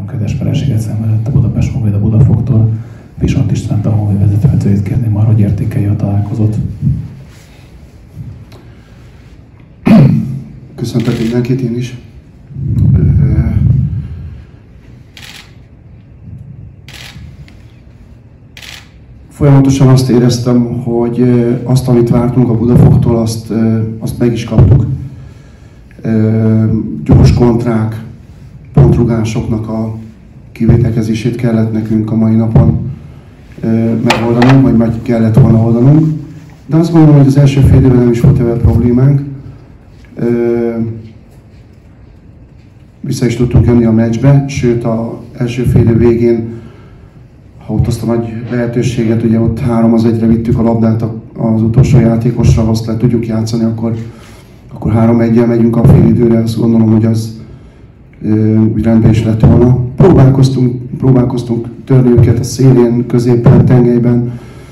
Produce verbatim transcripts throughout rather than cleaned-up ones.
három kedves vereséget szenvedett a Budapest Honvéd a Budafoktól. Visont Istvánt, a Honvéd vezetőedzőjét kérném arra, hogy értékelje a találkozót. Köszöntök mindenkit, én is. Folyamatosan azt éreztem, hogy azt, amit vártunk a Budafoktól, azt, azt meg is kaptuk. Gyors kontrák, pontrugásoknak a kivételkezését kellett nekünk a mai napon megoldanunk, vagy meg kellett volna oldanunk. De azt gondolom, hogy az első fél évben nem is volt ebben problémánk. Vissza is tudtunk jönni a meccsbe, sőt az első fél év végén, ha ott azt a nagy lehetőséget, ugye ott három az egyre vittük a labdát az utolsó játékosra, ha azt le tudjuk játszani, akkor, akkor három egyel megyünk a fél időre, azt gondolom, hogy az úgy rendben is lett volna. Próbálkoztunk, próbálkoztunk törni őket a szélén, középen, tengelyben.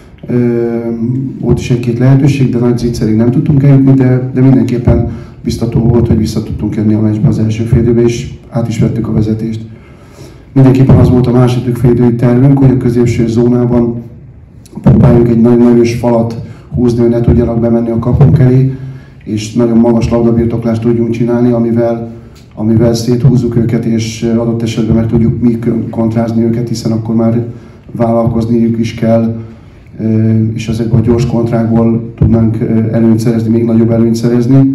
Volt is egy-két lehetőség, de nagy zicserig nem tudtunk eljutni, de, de mindenképpen biztató volt, hogy vissza tudtunk jönni a meccsbe az első fél időbe, és át is vettük a vezetést. Mindenképpen az volt a második fél idői tervünk, hogy a középső zónában próbáljuk egy nagyon erős falat húzni, hogy ne tudjanak bemenni a kapunk elé, és nagyon magas labdabirtoklást tudjunk csinálni, amivel, amivel széthúzzuk őket, és adott esetben meg tudjuk mi kontrázni őket, hiszen akkor már vállalkozniuk is kell, és ezekből a gyors kontrákból tudnánk előnyt szerezni, még nagyobb előnyt szerezni.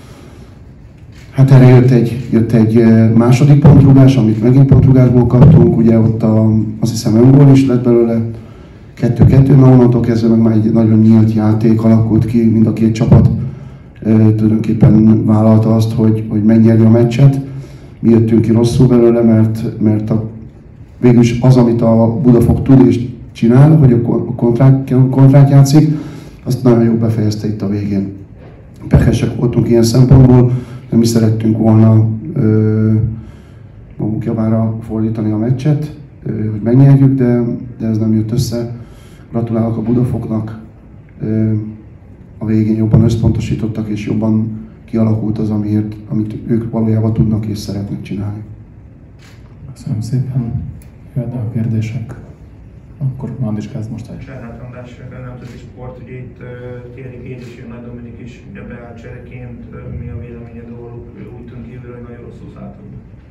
Hát erre jött egy, jött egy második pontrugás, amit megint pontrugásból kaptunk, ugye ott a, azt hiszem öngól is lett belőle, kettő-kettő, na onnantól kezdve meg már egy nagyon nyílt játék alakult ki, mind a két csapat tulajdonképpen vállalta azt, hogy, hogy megnyerje a meccset. Mi jöttünk ki rosszul belőle, mert, mert a, végülis az, amit a Budafok tud és csinál, hogy a kontrát, kontrát játszik, azt nagyon jól befejezte itt a végén. Pehesek voltunk ilyen szempontból, nem is szerettünk volna ö, magunk javára fordítani a meccset, ö, hogy megnyerjük, de, de ez nem jött össze. Gratulálok a Budafoknak, ö, a végén jobban összpontosítottak és jobban kialakult az, amiért, amit ők valójában tudnak és szeretnek csinálni. Köszönöm szépen. Jöhetnek a kérdések. Akkor Andis kezd most egy. Cserhát András, Nemzeti Sport, ugye itt Thierry Kén is, Nagy Dominik is beállt csereként. Mi a véleményed róluk? Úgy tűnt kívül, hogy nagyon rosszul szálltak.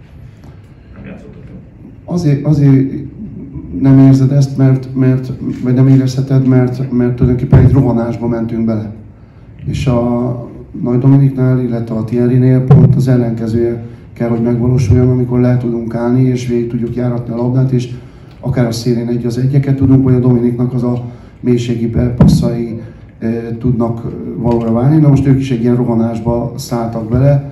Nem játszottak. Azért, azért nem érzed ezt, mert, mert, vagy nem érezheted, mert, mert tulajdonképpen egy rohanásba mentünk bele. És a Nagy Dominiknál, illetve a Thierrynél pont az ellenkezője kell, hogy megvalósuljon, amikor le tudunk állni és végig tudjuk járatni a labdát, és akár a szélén egy az egyeket tudunk, vagy a Dominiknak az a mélységi passzai e, tudnak valóra válni. Na most ők is egy ilyen rohanásba szálltak bele,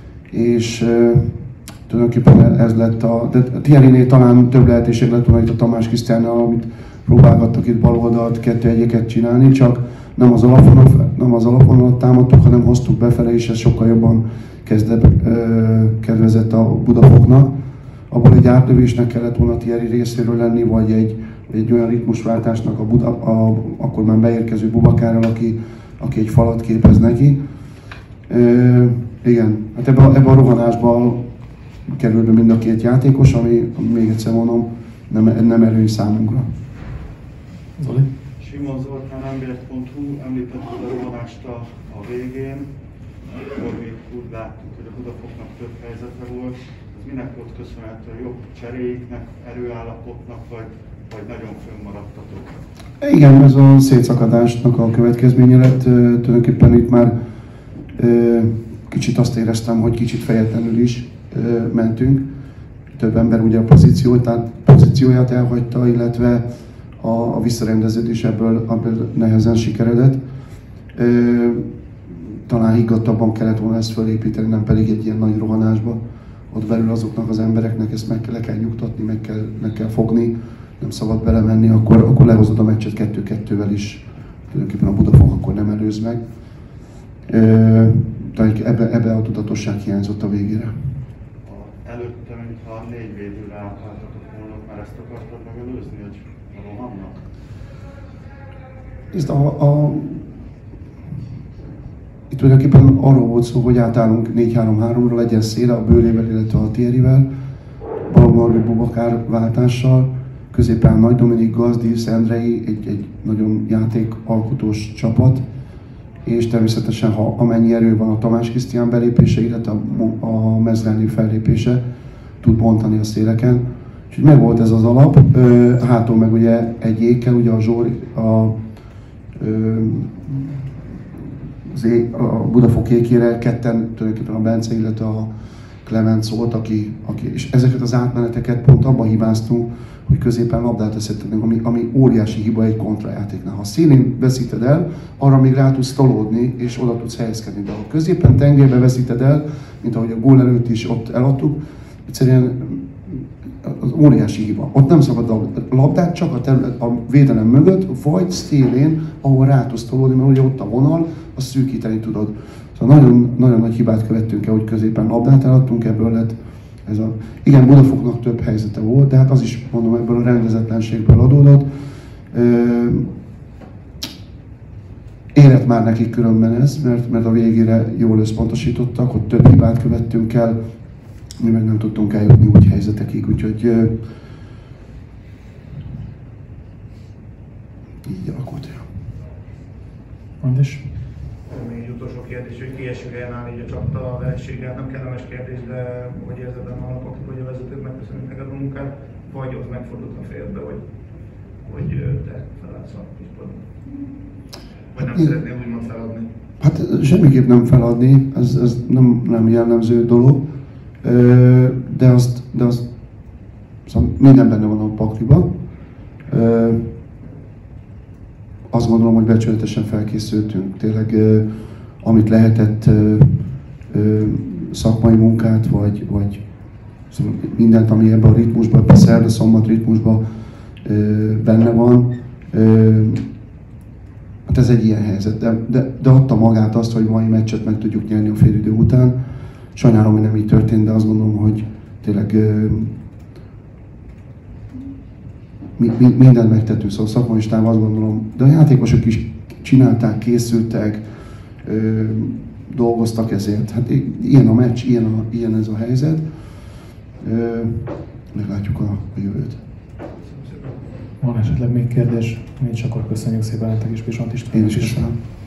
és e, tulajdonképpen ez lett a... De a Thierrynél talán több lehetőség lett volna itt a Tamás Krisztiánnal, amit próbálgattak itt bal oldalt kettő egyeket csinálni, csak nem az alapon, nem az alapon támadtuk, hanem hoztuk befele, és ez sokkal jobban kezdett, e, kedvezett a Budafoknak. Abból egy átlövésnek kellett volna Thierry részéről lenni, vagy egy, egy olyan ritmusváltásnak a, Buda, a akkor már beérkező Bubakárral, aki, aki egy falat képez neki. E, igen, hát ebben ebbe a rohanásban kerül be mind a két játékos, ami, ami még egyszer mondom, nem, nem előny számunkra. Zoli? Simon Zoltán, em bé es pont hu említette a rohanást a, a végén, akkor még úgy láttuk, hogy a Budafoknak több helyzete volt. Ez minek volt köszönhető? Jobb cseréiknek, erőállapotnak, vagy, vagy nagyon fönnmaradtatok? Igen, ez a szétszakadásnak a következménye lett. Tulajdonképpen itt már kicsit azt éreztem, hogy kicsit fejetlenül is mentünk. Több ember ugye a pozíciót, pozícióját elhagyta, illetve a, a visszarendeződés ebből, ebből nehezen sikeredett. Talán higgadtabban kellett volna ezt felépíteni, nem pedig egy ilyen nagy rohanásba. Ott belül azoknak az embereknek ezt meg le kell nyugtatni, meg kell, meg kell fogni, nem szabad belemenni, akkor, akkor lehozod a meccset kettő-kettővel is. Tulajdonképpen a Budafok akkor nem előz meg. Tehát ebbe, ebbe a tudatosság hiányzott a végére. Előtte, mintha négy védőre átváltatok volna, már ezt akartad megelőzni, hogy rohannak? Ezt a, a, itt tulajdonképpen arról volt szó, hogy átállunk négy három háromra, legyen széle a Bőrével, illetve a Thierryvel. Balogh Norbi Bubakár váltással, középen Nagy Dominik, Gazdi, Szendrei, egy, egy nagyon játékalkotós csapat, és természetesen, ha amennyi erő van a Tamás Krisztián belépése, illetve a, a Mezrányi fellépése, tud bontani a széleken. Úgyhogy meg volt ez az alap, hátul meg ugye egy ékkel, ugye a Zsóri, a, a Budafok ékére ketten, tulajdonképpen a Bence, illetve a Clement volt, aki, aki, és ezeket az átmeneteket pont abban hibáztunk, hogy középen labdát eszettetünk, ami, ami óriási hiba egy kontrajátéknál. Ha a szélén veszíted el, arra még rá tudsz tolódni, és oda tudsz helyezkedni. De ha középen tengelybe veszíted el, mint ahogy a gól előtt is ott eladtuk, egyszerűen az óriási hiba. Ott nem szabad a labdát, csak a, terület, a védelem mögött, vagy szélén, ahol rá tudsz tolódni, mert ugye ott a vonal, azt szűkíteni tudod. Szóval nagyon, nagyon nagy hibát követtünk el, hogy középen labdát eladtunk, ebből lett ez a... Igen, Budafoknak több helyzete volt, de hát az is, mondom, ebből a rendezetlenségből adódott. Érett már nekik különben ez, mert, mert a végére jól összpontosítottak, ott több hibát követtünk el, mi meg nem tudtunk eljutni úgy helyzetekig, úgyhogy így alakult. Andis? Még egy utolsó kérdés, hogy kiesünk el nála így a csapta a vereséggel, nem kellemes kérdés, de hogy érzed benne a napok, hogy a vezetők megköszönjük neked a munkát, vagy ott megfordult a félbe, hogy, hogy te feladsz a kispadon? Vagy nem szeretnél úgymond feladni? Hát semmiképp nem feladni, ez, ez nem, nem jellemző dolog, de azt, de azt szóval minden benne van a pakliba. Azt gondolom, hogy becsületesen felkészültünk. Tényleg, amit lehetett, szakmai munkát, vagy, vagy szóval mindent, ami ebben a ritmusban, a szerda-szombat ritmusban benne van. Hát ez egy ilyen helyzet, de, de, de adta magát azt, hogy mai meccset meg tudjuk nyerni a félidő után. Sajnálom, hogy nem így történt, de azt gondolom, hogy tényleg mi, mi, mindent megtettünk, szóval szakmai stáb, azt gondolom, de a játékosok is csinálták, készültek, ö, dolgoztak ezért. Hát ilyen a meccs, ilyen, a, ilyen ez a helyzet. Ö, meglátjuk a, a jövőt. Van esetleg még kérdés? Nincs, akkor köszönjük szépen nektek is, Pisont István. Én is köszönöm.